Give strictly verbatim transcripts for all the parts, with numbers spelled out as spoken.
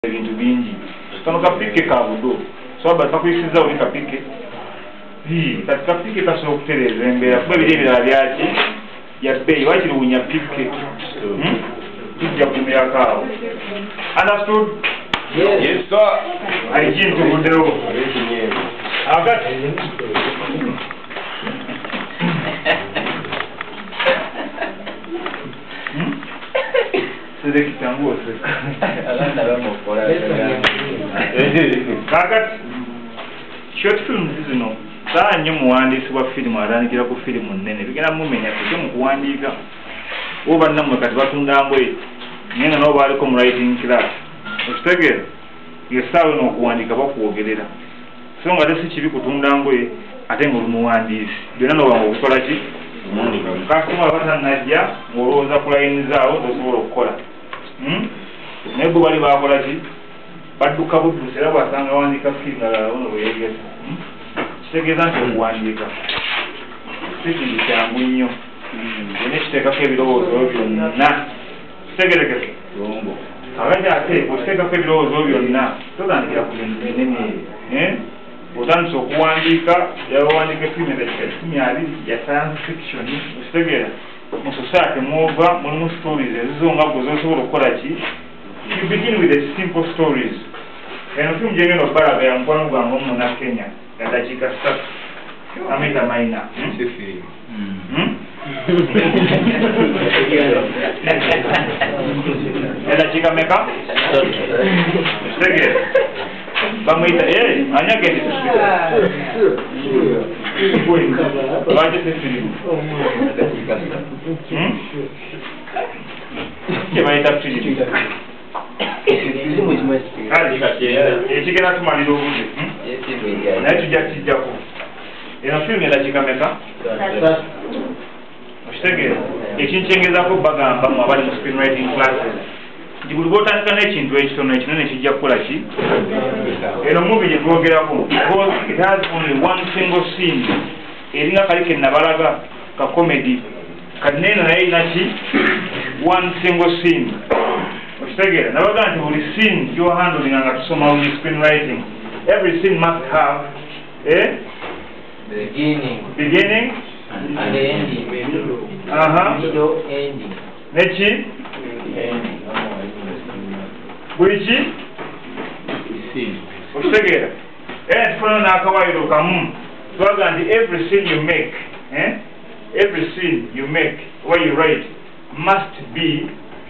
Ebintu bingi kano kapike ka budo so aba takuyisiza oli kapike hi kati kapike kasobola okutereeza embeera kuba ebiri ebirala byaki ya bbeeyi wakiri wunya pike tujja kumyaka awo. Understood? Yes sir. Alijini tubuddewo agati Sede kitambuo sasa. Alanda wamo kora. Kakati short films zino saa nnyo muwandiisi wa firimu atandikira ku firimu nnene bigenda mumenya kike mu kuwandiika oba nammwe kati batunda ngoye naye nga nabo baaliko mu writing class okitegeera essaawa eno okuwandiika bakwogerera so nga te si kibi kutunda ngoye ate nga oli muwandiisi byonna nobanga okukola ki kasitoma abatannajja ng'olowooza ku layini zaawo tosobola okukola naye bwe bali bakola ki badduka buddusi era bwasanga wandiika firimu nalala ono bweyegeza kitegeeza nti okuwandiika si kintu kyangu nnyo yena ekiteekako ebirowoozo byonna kitegerekese abadde ate okiteekako ebirowoozo byonna totandikira ku bintu binene otandise okuwandiika yabawandiika efirimu edakika kikumi abiri ya science fiction okitegeera mu society mwova mulimu stories ezizonga gwe zosobola okukola ki you begin with the simple stories. Eno firimu gyengenda okubalaga ya mukwano gwange omuna Kenya ya dakiika ssatu ameta maina ya dakiika meka kitegeera bamwita eh anyagende lwaki sefirimu kyebayita firimu ekigenda tumalira obudde naye tujja kijjako eno firimu edakiika meka okitegeera ekinkyengezako bagamba mu abali mu screenwriting classes nti buli bwotandika n'ekintu ekitono ekinene kijja kukola ki eno mubi gye twogerako because it has only one single scene eringa kali ke nabalaga ka comedy kati neeno naye erina ki one single scene okitegeera nabaga nti buli scene gyohandling nga tusoma mu screenwriting every scene must have a beginning beginning and ending. Aha. Middle ending. Neki Ending. buli ki okitegeera era tufuna n'akawaayiro kamu twaga nti every scene you make eh? every scene you make or you write must be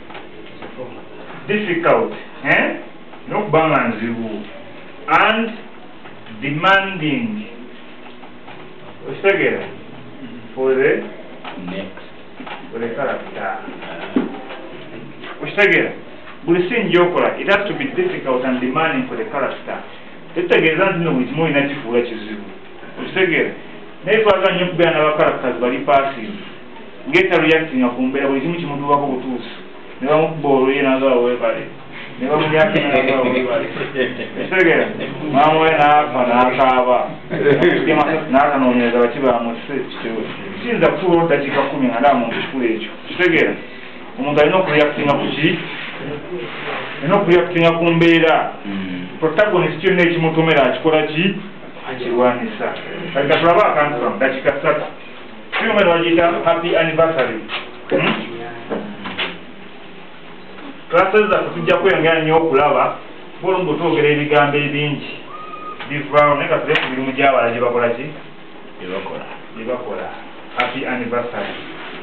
difficult eh? n'okuba nga nzibu and demanding okitegeera for the Next. for the character okitegeera buli scene gyokola it has to be difficult and demanding for the character tetutegeeza nti no buli kimu olina kifuula kizibu okitegeera naye twaga nnyo okubeera n'abacharacters bali passive ng'etareactinga ku mbeera buli kimu kimutuubako butuusi ne bamukuba olwoye nagaba weebale ne bamulyakina nagaba weebale okitegeera maama we n'afa n'akaaba n'akanoonyereza baki bamuse kiyinza kutuula dakiika kumi nga ndaba mu kikula ekyo okitegeera omuntu alina okureactinga ku ki alina okureactinga ku mbeera protagonist kyonna ekimutomera akikola ki akirwanisa kati katulabe akantu kamu dakiika ssatu firimu eno bagiyita happy anniversary classes zaffe tujja kweyongera nnyo okulaba bolumbu twogera ebigambo ebingi bivaawo naye katule ku mirimu gy'abala gye bakola ki Ebakola. gye bakola happy anniversary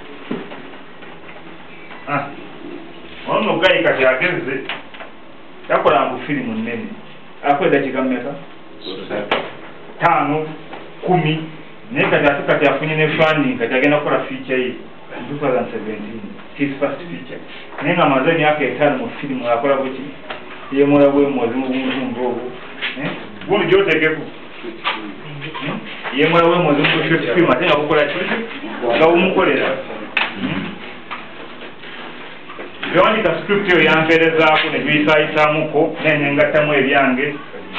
ono nno gayi kati agezze yakola mu firimu nnene akola dakiika mmeka taano kumi naye kati ate kati afunye ne funding kati agenda kukola feature ye twenty seventeen his first feature naye nga amaze emyaka etaano mu firimu akola buki yemola bwemwozi mu buntundu obwo gundi gyotegeku yemola bwemwozi mu short film ate nga kukola ki nga bumukolera byewandika script eyo yampeerezaako ne giyisaayisamuko nenengattamu ebyange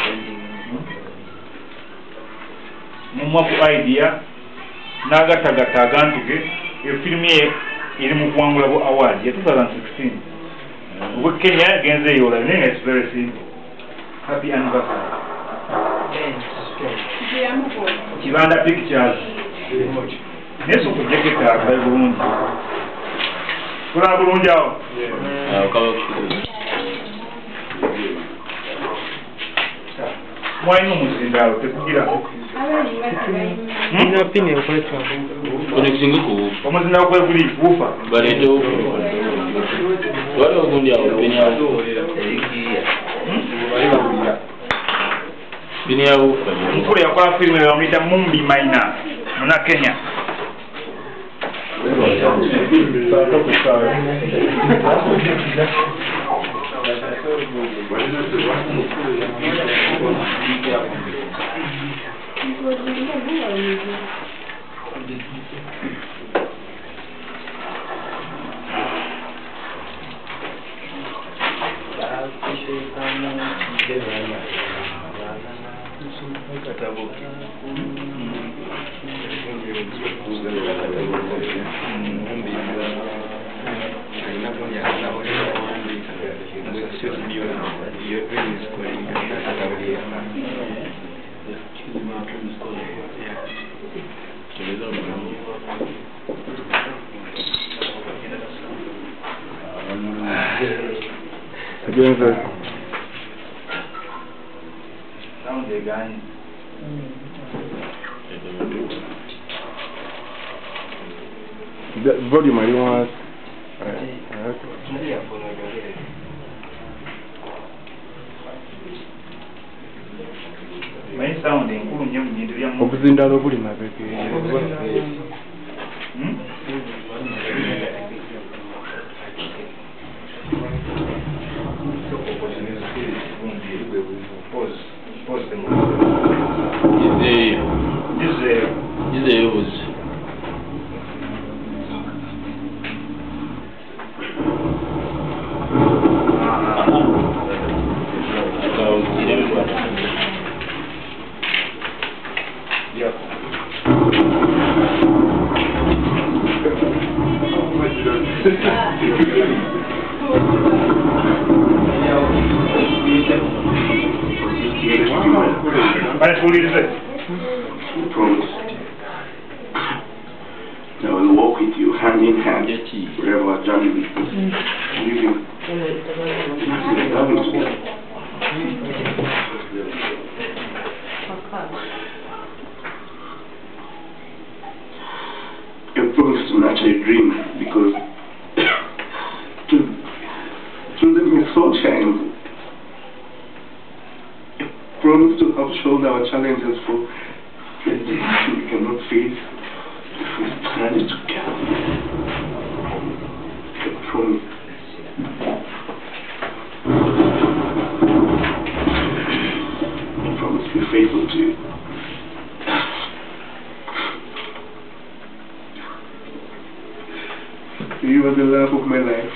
mumwa ku idea n'agattagatta agantu ge efirimu ye eri mu kuwangula bu award ya twenty sixteen Ubwo Kenya yagenze yola naye it's very simple. Happy anniversary. Kibanda pictures. Neso kujeketa akaye bulungi. Kula bulungi awo. Ah, okawa. Mwaino muzindalo tekugira. Nina pini ya kwetu. Connection ko. Omuzindalo kwe kuli bufa. Barende o. Wale ogundi awo pini ya. Pini ya ufa. Mkule ya kwa filmu ya wamita Mumbi Maina. Muna Kenya. Again, sir. Sound again. The volume I want. Main sound enkulu nnyo mu bintu bya Obuzindalo buli mabega. Hmm? Pause. Pause the movie. Is This is Is the use. Promise. I will walk with you hand in hand wherever our journey leads us. Leave you. I promise to nurture a dream because children with soul shine. I promise to help shoulder our challenges for the days we cannot face if we stand together. I promise. I promise to be faithful to you. You are the love of my life.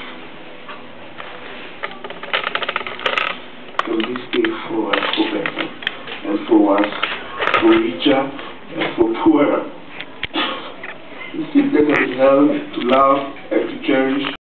From this day forward, for better and for worse, for richer and for poorer. You seek better to love, to love and to cherish.